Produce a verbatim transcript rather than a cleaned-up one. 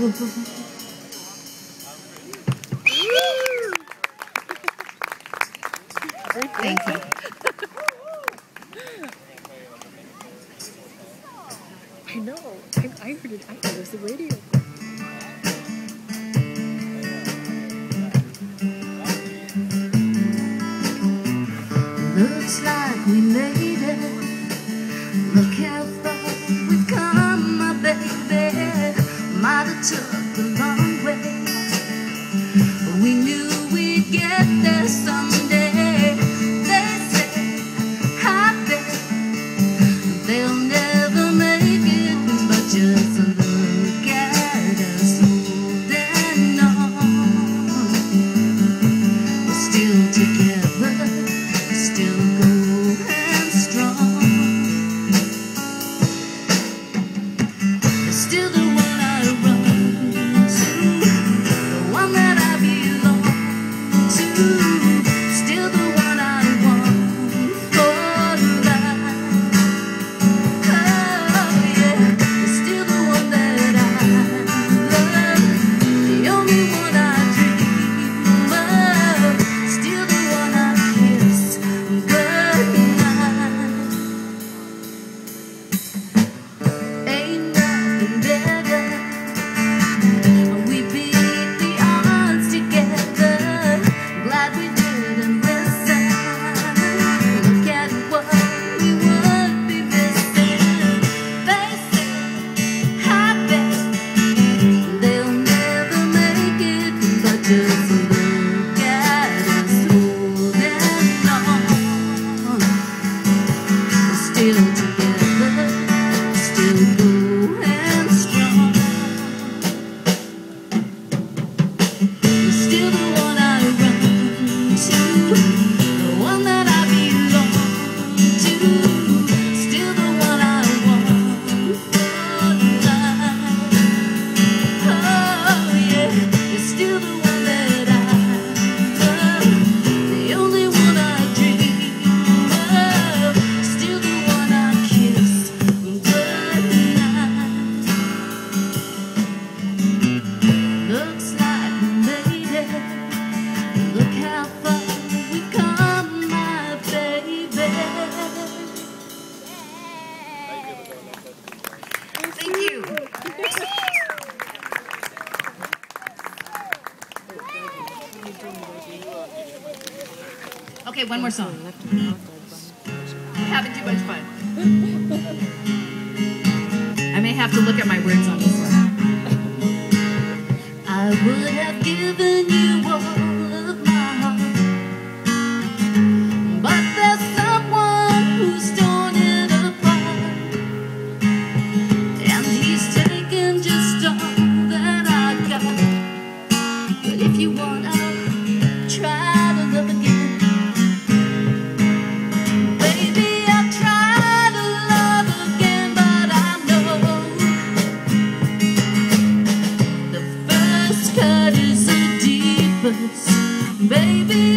Thank you. I know. I, I heard it. I heard it was the radio. Looks like we made it. Look how far we've come, my baby. Might have took a long way, but we knew we'd get there someday. They say, happy, they'll never make it, but just look at us holding on. We're still together, still going strong. It's still the one I run to, the one that I belong to, still the one I want for life. Oh yeah, it's still the one that I love, the only one I dream of, still the one I kiss goodnight. Ain't nothing better. We beat the odds together. Glad we didn't listen. Look at what we would be missing. They say, happy, they'll never make it, but just look at us holding on. We're still together, still going strong. You're still the one I run to, the one that I belong to, still the one I want for life. Oh yeah, you're still the one that I love, the only one I dream of, still the one I kiss goodnight. Looks like we made it. Look how far we've come, my baby. Thank you. Okay, one more song. We're having too much fun. I may have to look at my words on this one. I would have given you all of my heart, but there's someone who's torn it apart, and he's taken just all that I got. But if you want, I'll try to love again. Baby, I'll try to love again, but I know the first cut is the deepest. Baby,